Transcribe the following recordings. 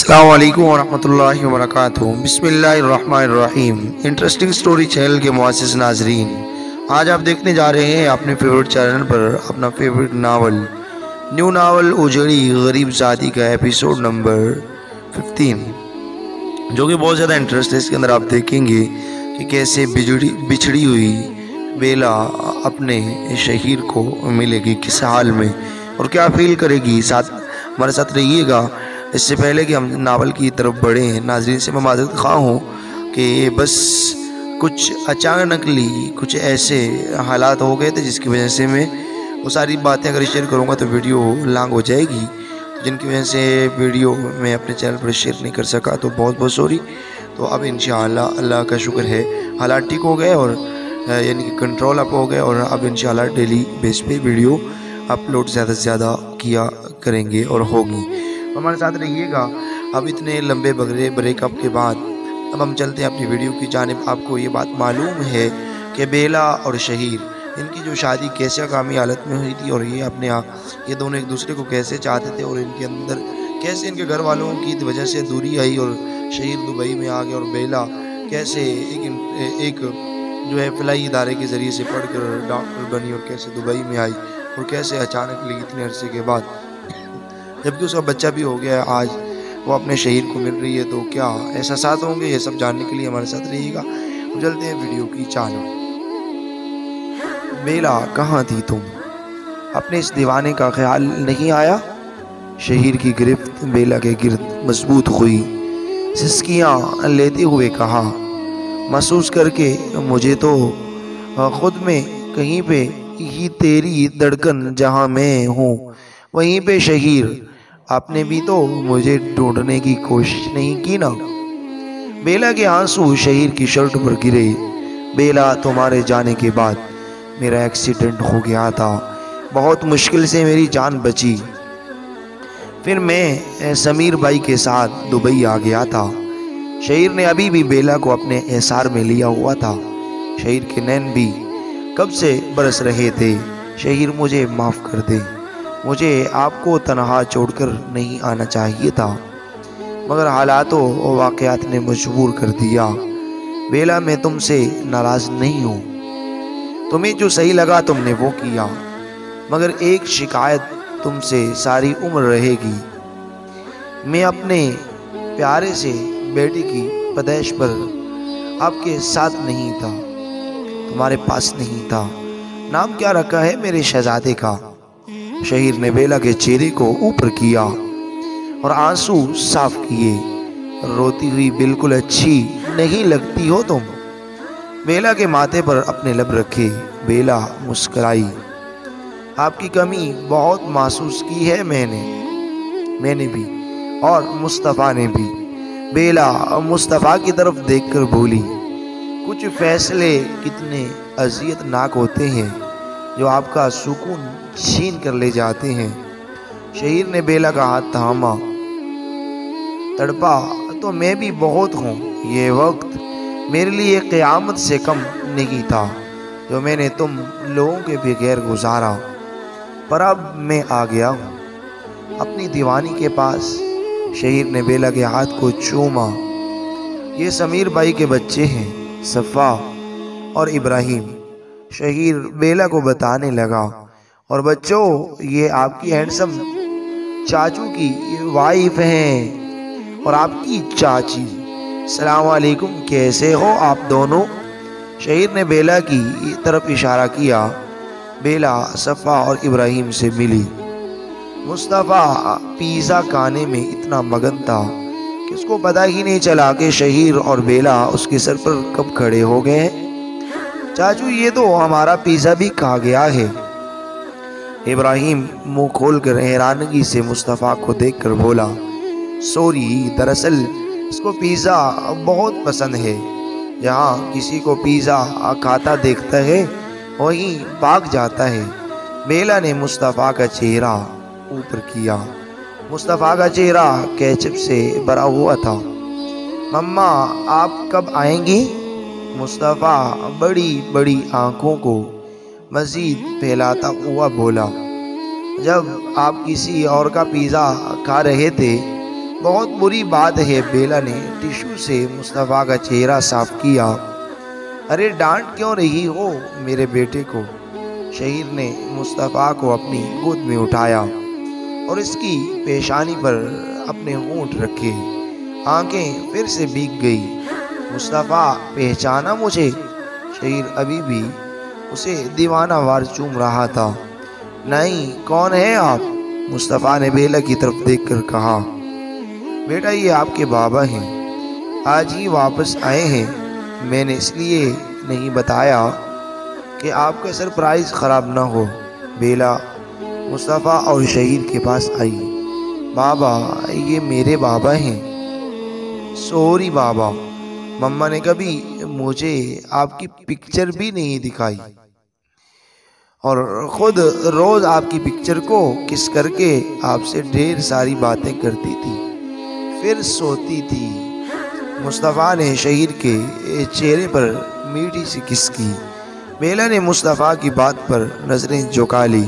السلام علیکم ورحمۃ اللہ وبرکاتہ۔ بسم اللہ الرحمن الرحیم۔ انٹرسٹنگ سٹوری چینل کے معزز ناظرین، آج آپ دیکھنے جا رہے ہیں اپنے فیورٹ چینل پر اپنا فیورٹ ناول، نیو ناول اجڑی غریب ذاتی کا ایپیسوڈ نمبر 15، جو کہ بہت زیادہ انٹرسٹ ہے۔ اس کے اندر آپ دیکھیں گے کہ کیسے بچھڑی ہوئی بیلا اپنے شہیر کو ملے گی، کس حال میں اور کیا فیل کرے گی۔ ہمارے ساتھ رہیے گا۔ اس سے پہلے کہ ہم ناول کی طرف بڑھیں، ناظرین سے میں معذرت خواہ ہوں کہ بس کچھ اچانکلی کچھ ایسے حالات ہو گئے تھے جس کی وجہ سے میں وہ ساری باتیں اگر شیئر کروں گا تو ویڈیو لانگ ہو جائے گی، جن کی وجہ سے ویڈیو میں اپنے چینل پر شیئر نہیں کر سکا، تو بہت بہت سوری۔ تو اب انشاءاللہ اللہ کا شکر ہے حالات ٹھیک ہو گئے، اور یعنی کہ کنٹرول اپ ہو گئے، اور اب انشاءاللہ ڈیلی بیس پہ ویڈیو اپلوڈ زیادہ سے زیادہ کیا کریں گے اور ہوگی۔ ہمارے ساتھ رہیے گا۔ اب اتنے لمبے بریک اپ کے بعد اب ہم چلتے ہیں اپنی ویڈیو کی جانب۔ آپ کو یہ بات معلوم ہے کہ بیلا اور شہیر، ان کی جو شادی کیسے کامی حالت میں ہوئی تھی، اور یہ دونوں ایک دوسرے کو کیسے چاہتے تھے، اور ان کے اندر کیسے ان کے گھر والوں کی وجہ سے دوری آئی، اور شہیر دبئی میں آ گیا، اور بیلا کیسے ایک جو ہے فلاحی ادارے کے ذریعے سے پڑھ کر ڈاکٹر بنی، اور کیسے دبئی میں آئی، اور کیسے اچانک اتنے عرصے کے بعد جبکہ اس کا بچہ بھی ہو گیا ہے، آج وہ اپنے شہیر کو مل رہی ہے، تو کیا احساسات ہوں گے، یہ سب جاننے کے لیے ہمارے ساتھ رہیے گا۔ چلتے ہیں ویڈیو کی جانب۔ بیلا کہاں تھی تم؟ اپنے اس دیوانے کا خیال نہیں آیا؟ شہیر کی گرفت بیلا کے گرد مضبوط ہوئی، سسکیاں لیتے ہوئے کہا، محسوس کر کے مجھے تو خود میں کہیں پہ ہی تیری دھڑکن، جہاں میں ہوں وہیں پہ شہیر۔ آپ نے بھی تو مجھے ڈھونڈنے کی کوشش نہیں کی نا؟ بیلا کے آنسو شہیر کی شرٹ پر گرے۔ بیلا، تمہارے جانے کے بعد میرا ایکسیڈنٹ ہو گیا تھا، بہت مشکل سے میری جان بچی، پھر میں سمیر بھائی کے ساتھ دبئی آ گیا تھا۔ شہیر نے ابھی بھی بیلا کو اپنے احسار میں لیا ہوا تھا۔ شہیر کے نین بھی کب سے برس رہے تھے۔ شہیر، مجھے معاف کر دے، مجھے آپ کو تنہا چھوڑ کر نہیں آنا چاہیے تھا، مگر حالات و واقعات نے مجبور کر دیا۔ بیلا، میں تم سے ناراض نہیں ہوں، تمہیں جو صحیح لگا تم نے وہ کیا، مگر ایک شکایت تم سے ساری عمر رہے گی۔ میں اپنے پیارے سے بیٹی کی پیدائش پر آپ کے ساتھ نہیں تھا، تمہارے پاس نہیں تھا۔ نام کیا رکھا ہے میرے شہزادے کا؟ شہیر نے بیلا کے چہرے کو اوپر کیا اور آنسو صاف کیے۔ روتی ہوئی بالکل اچھی نہیں لگتی ہو تم۔ بیلا کے ماتھے پر اپنے لب رکھے بیلا مسکرائی۔ آپ کی کمی بہت محسوس کی ہے میں نے بھی، اور مصطفیٰ نے بھی۔ بیلا مصطفیٰ کی طرف دیکھ کر بولی، کچھ فیصلے کتنے اذیت ناک ہوتے ہیں جو آپ کا سکون چھین کر لے جاتے ہیں۔ شہیر نے بیلا کا ہاتھ تھاما۔ تڑپا تو میں بھی بہت ہوں، یہ وقت میرے لیے قیامت سے کم نہیں تھا جو میں نے تم لوگوں کے بغیر گزارا، پر اب میں آ گیا ہوں اپنی دیوانی کے پاس۔ شہیر نے بیلا کے ہاتھ کو چوما۔ یہ سمیر بھائی کے بچے ہیں، صفا اور ابراہیم، شہیر بیلا کو بتانے لگا، اور بچوں، یہ آپ کی ہینڈسم چاچو کی وائف ہیں اور آپ کی چاچی۔ السلام علیکم، کیسے ہو آپ دونوں؟ شہیر نے بیلا کی طرف اشارہ کیا۔ بیلا صفا اور ابراہیم سے ملی۔ مصطفیٰ پیزا کھانے میں اتنا مگن تھا کہ اس کو پتہ ہی نہیں چلا کہ شہیر اور بیلا اس کے سر پر کب کھڑے ہو گئے ہیں۔ چاچو، یہ تو ہمارا پیزا بھی کھا گیا ہے۔ ابراہیم منہ کھول کر حیرانگی سے مصطفیٰ کو دیکھ کر بولا، سوری، دراصل اس کو پیزا بہت پسند ہے، جہاں کسی کو پیزا کھاتا دیکھتا ہے وہیں بھاگ جاتا ہے۔ بیلا نے مصطفیٰ کا چہرہ اوپر کیا۔ مصطفیٰ کا چہرہ کیچپ سے بھرا ہوا تھا۔ مما، آپ کب آئیں گی؟ مصطفیٰ بڑی بڑی آنکھوں کو مزید پھیلاتا ہوا بولا، جب آپ کسی اور کا پیزا کھا رہے تھے بہت بری بات ہے۔ بیلا نے ٹیشو سے مصطفیٰ کا چہرہ صاف کیا۔ ارے ڈانٹ کیوں رہی ہو میرے بیٹے کو؟ شہیر نے مصطفیٰ کو اپنی گود میں اٹھایا اور اس کی پیشانی پر اپنے ہونٹ رکھے۔ آنکھیں پھر سے بھیگ گئی۔ مصطفیٰ پہچانا مجھے؟ شہیر ابھی بھی اسے دیوانہ وار چوم رہا تھا۔ نہیں، کون ہے آپ؟ مصطفیٰ نے بیلا کی طرف دیکھ کر کہا۔ بیٹا یہ آپ کے بابا ہیں، آج ہی واپس آئے ہیں۔ میں نے اس لیے نہیں بتایا کہ آپ کا سرپرائز خراب نہ ہو۔ بیلا مصطفیٰ اور شہیر کے پاس آئی۔ بابا، یہ میرے بابا ہیں۔ سوری بابا، مما نے کبھی مجھے آپ کی پکچر بھی نہیں دکھائی اور خود روز آپ کی پکچر کو کس کر کے آپ سے ڈھیر ساری باتیں کرتی تھی، پھر سوتی تھی۔ مصطفیٰ نے شہیر کے چہرے پر میٹھی سی کس کی۔ بیلا نے مصطفیٰ کی بات پر نظریں جھکا لی۔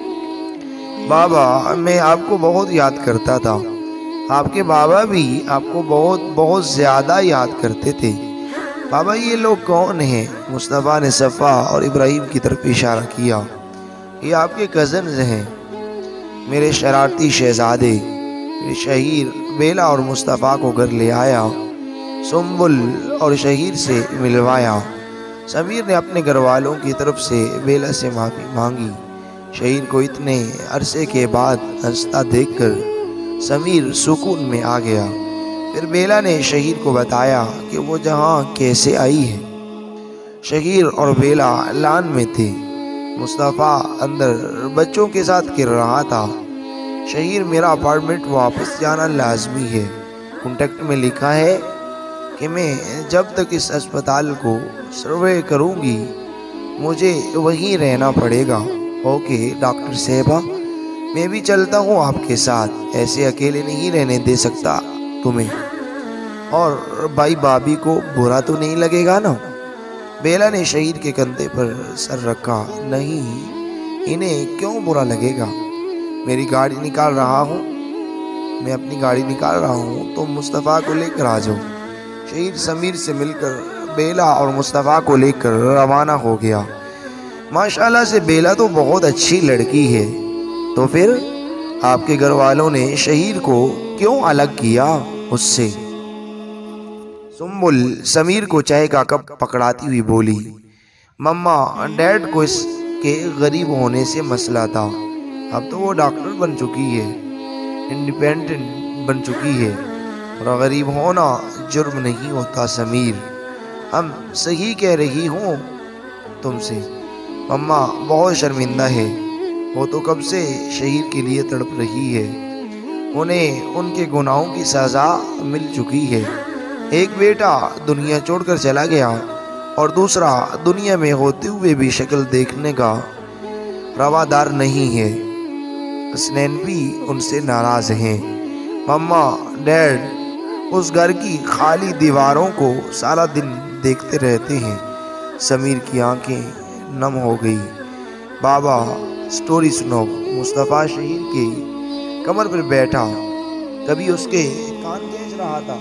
بابا، میں آپ کو بہت یاد کرتا تھا۔ آپ کے بابا بھی آپ کو بہت زیادہ یاد کرتے تھے۔ بابا یہ لوگ کون ہیں؟ مصطفیٰ نے صفا اور ابراہیم کی طرف اشارہ کیا۔ یہ آپ کے کزنز ہیں، میرے شرارتی شہزادے۔ شہیر بیلا اور مصطفیٰ کو گھر لے آیا، سنبل اور شہیر سے ملوایا۔ سمیر نے اپنے گھر والوں کی طرف سے بیلا سے معافی مانگی۔ شہیر کو اتنے عرصے کے بعد ہنستا دیکھ کر سمیر سکون میں آ گیا۔ پھر بیلا نے شہیر کو بتایا کہ وہ جہاں کیسے آئی ہے۔ شہیر اور بیلا لان میں تھے۔ مصطفیٰ اندر بچوں کے ساتھ کر رہا تھا۔ شہیر، میرا اپارٹمنٹ واپس جانا لازمی ہے۔ کانٹیکٹ میں لکھا ہے کہ میں جب تک اس اسپتال کو سروے کروں گی مجھے وہیں رہنا پڑے گا۔ اوکے ڈاکٹر صاحبہ، میں بھی چلتا ہوں آپ کے ساتھ، ایسے اکیلے نہیں رہنے دے سکتا تمہیں۔ اور بھائی بابی کو برا تو نہیں لگے گا نا؟ بیلا نے شہید کے کندھے پر سر رکھا۔ نہیں، انہیں کیوں برا لگے گا؟ میری گاڑی نکال رہا ہوں، میں اپنی گاڑی نکال رہا ہوں، تم مصطفیٰ کو لے کر آ جاؤ۔ شہید سمیر سے مل کر بیلا اور مصطفیٰ کو لے کر روانہ ہو گیا۔ ماشاءاللہ سے بیلا تو بہت اچھی لڑکی ہے، تو پھر آپ کے گھر والوں نے شہیر کو کیوں الگ کیا اس سے؟ سنبل سمیر کو چائے کا کپ پکڑاتی ہوئی بولی۔ مما، ڈیڈ کو اس کے غریب ہونے سے مسئلہ تھا، اب تو وہ ڈاکٹر بن چکی ہے، انڈیپینڈنٹ بن چکی ہے، اور غریب ہونا جرم نہیں ہوتا سمیر، ہم صحیح کہہ رہی ہوں تم سے۔ مما بہت شرمندہ ہے، وہ تو کب سے شہید کے لیے تڑپ رہی ہے، انہیں ان کے گناہوں کی سزا مل چکی ہے۔ ایک بیٹا دنیا چھوڑ کر چلا گیا اور دوسرا دنیا میں ہوتے ہوئے بھی شکل دیکھنے کا روادار نہیں ہے۔ حسنین بھی ان سے ناراض ہیں۔ مما، ڈیڈ اس گھر کی خالی دیواروں کو سارا دن دیکھتے رہتے ہیں۔ سمیر کی آنکھیں نم ہو گئی۔ بابا سٹوری سنو۔ مصطفیٰ شہید کے کمر پر بیٹھا، کبھی اس کے کان کھینچ رہا تھا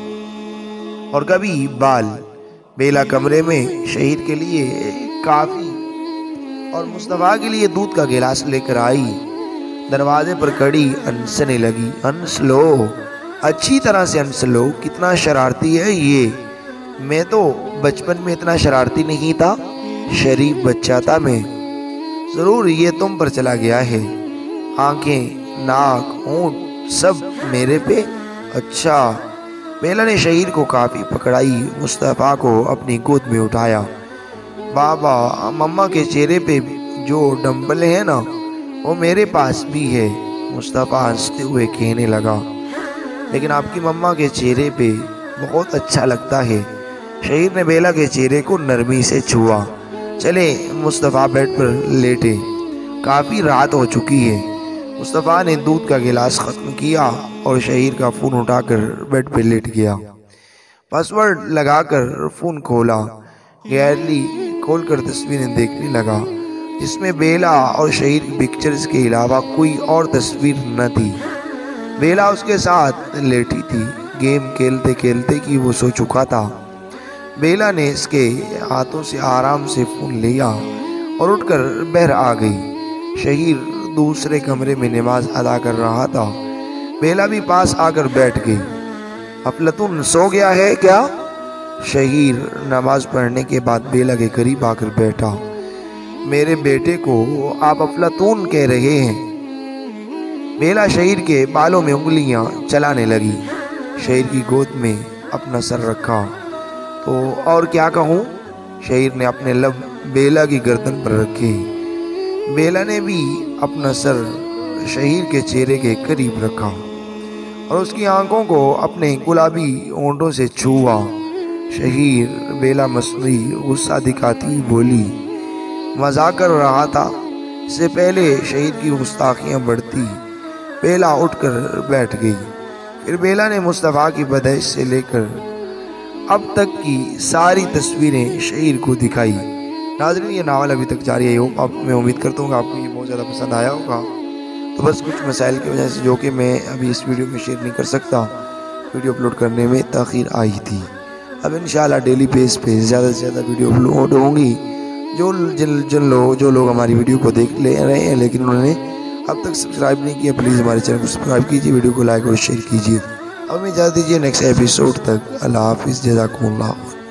اور کبھی بال۔ بیلا کمرے میں شہید کے لیے کافی اور مصطفیٰ کے لیے دودھ کا گلاس لے کر آئی۔ دروازے پر کھڑی ہنسنے لگی۔ ہنس لو، اچھی طرح سے ہنس لو، کتنا شرارتی ہے یہ، میں تو بچپن میں اتنا شرارتی نہیں تھا، شریف بچہ تھا میں، ضرور یہ تم پر چلا گیا ہے، آنکھیں، ناک، ہونٹ سب میرے پہ۔ اچھا۔ بیلا نے شہید کو کافی پکڑائی، مصطفیٰ کو اپنی گود میں اٹھایا۔ بابا، مما کے چہرے پہ جو ڈمبل ہے نا وہ میرے پاس بھی ہے، مصطفیٰ ہنستے ہوئے کہنے لگا، لیکن آپ کی مما کے چہرے پہ بہت اچھا لگتا ہے۔ شہید نے بیلا کے چہرے کو نرمی سے چھوا۔ چلے مصطفیٰ بیڈ پر لیٹے، کافی رات ہو چکی ہے۔ مصطفیٰ نے دودھ کا گلاس ختم کیا اور شہید کا فون اٹھا کر بیڈ پہ لیٹ گیا۔ پاسورڈ لگا کر فون کھولا، گیلری کھول کر تصویریں دیکھنے لگا، جس میں بیلا اور شہید کی پکچرز کے علاوہ کوئی اور تصویر نہ تھی۔ بیلا اس کے ساتھ لیٹی تھی۔ گیم کھیلتے کھیلتے کہ وہ سو چکا تھا۔ بیلا نے اس کے ہاتھوں سے آرام سے فون لیا اور اٹھ کر باہر آ گئی۔ شہیر دوسرے کمرے میں نماز ادا کر رہا تھا۔ بیلا بھی پاس آ کر بیٹھ گئی۔ افلاطون سو گیا ہے کیا؟ شہیر نماز پڑھنے کے بعد بیلا کے قریب آ کر بیٹھا۔ میرے بیٹے کو آپ افلاطون کہہ رہے ہیں؟ بیلا شہیر کے بالوں میں انگلیاں چلانے لگی۔ شہیر کی گود میں اپنا سر رکھا۔ تو اور کیا کہوں؟ شہیر نے اپنے لب بیلا کی گردن پر رکھے۔ بیلا نے بھی اپنا سر شہیر کے چہرے کے قریب رکھا اور اس کی آنکھوں کو اپنے گلابی ہونٹوں سے چھوا۔ شہیر بیلا مصنوعی غصہ دکھاتی ہوئی بولی، مذاق کر رہا تھا۔ اس سے پہلے شہیر کی گستاخیاں بڑھتی، بیلا اٹھ کر بیٹھ گئی۔ پھر بیلا نے مصطفیٰ کی پیدائش سے لے کر اب تک کی ساری تصویریں شہیر کو دکھائی۔ ناظرین یہ ناول ابھی تک جاری ہے۔ میں امید کرتا ہوں کہ آپ کو یہ بہت زیادہ پسند آیا ہوگا۔ تو بس کچھ مسائل کی وجہ سے جو کہ میں ابھی اس ویڈیو میں شیئر نہیں کر سکتا، ویڈیو اپلوڈ کرنے میں تاخیر آئی تھی۔ اب انشاءاللہ ڈیلی بیس پہ زیادہ سے زیادہ ویڈیو اپلوڈ ہوں گی۔ جو لوگ ہماری ویڈیو کو دیکھ لے رہے ہیں لیکن انہوں نے اب تک سبسکرائب نہیں کیا، پلیز ہمارے چینل کو سبسکرائب کیجیے، ویڈیو کو لائک اور شیئر کیجیے۔ اب ہمیں اجازت دیجیے نیکسٹ ایپیسوڈ تک۔ اللہ حافظ، جزاکم اللہ۔